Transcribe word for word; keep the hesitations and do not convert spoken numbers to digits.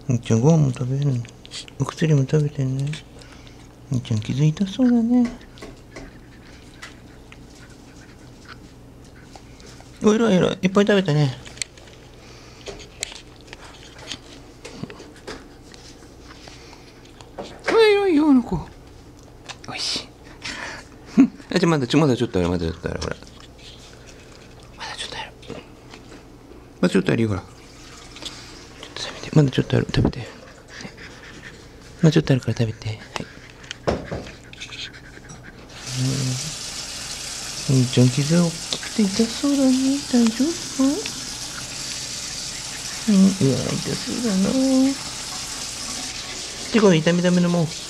みっちゃんご飯も食べるの。お薬も食べてんね。みっちゃん気づいたそうだね。おいらいらいっぱい食べたね。おいおいよの子。おいしい。あ、じゃまだちょまだちょっとあるまだちょっとあるほら。まだちょっとある。まだちょっとあるよほら。ちょっと食べて。まだちょっとある食べて。まだちょっとあるから食べて。はい。みーちゃん膝大きくて痛そうだね。大丈夫？うん、うわ痛そうだな。ってこの痛み止めのもん。